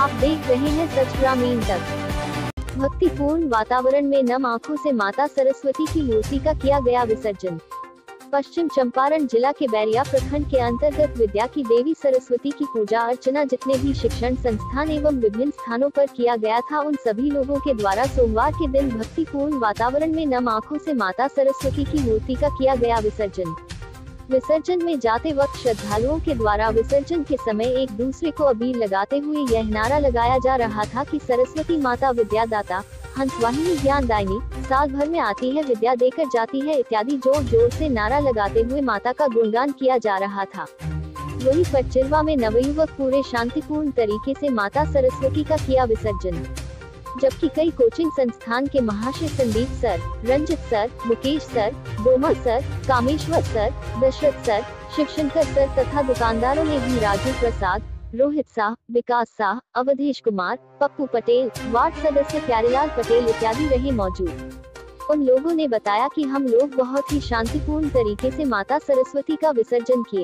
आप देख रहे हैं सच ग्रामीण तक। भक्तिपूर्ण वातावरण में नम आंखों से माता सरस्वती की मूर्ति का किया गया विसर्जन। पश्चिम चंपारण जिला के बैरिया प्रखंड के अंतर्गत विद्या की देवी सरस्वती की पूजा अर्चना जितने भी शिक्षण संस्थान एवं विभिन्न स्थानों पर किया गया था, उन सभी लोगों के द्वारा सोमवार के दिन भक्तिपूर्ण वातावरण में नम आंखों से माता सरस्वती की मूर्ति का किया गया विसर्जन। विसर्जन में जाते वक्त श्रद्धालुओं के द्वारा विसर्जन के समय एक दूसरे को अबीर लगाते हुए यह नारा लगाया जा रहा था कि सरस्वती माता विद्यादाता, हंसवाहिनी ज्ञानदायिनी, साल भर में आती है विद्या देकर जाती है इत्यादि जोर जोर से नारा लगाते हुए माता का गुणगान किया जा रहा था। वहीं पचचिरवा में नवयुवक पूरे शांतिपूर्ण तरीके से माता सरस्वती का किया विसर्जन, जबकि कई कोचिंग संस्थान के महाशय Sandeep sir, Ranjit sir, Mukesh sir, Doma sir, Kameshwar sir, Dashrath sir, Shivshankar sir तथा दुकानदारों ने भी राजू प्रसाद, रोहित शाह, विकास शाह, अवधेश कुमार, पप्पू पटेल, वार्ड सदस्य प्यारेलाल पटेल इत्यादि रहे मौजूद। उन लोगों ने बताया कि हम लोग बहुत ही शांतिपूर्ण तरीके से माता सरस्वती का विसर्जन किए।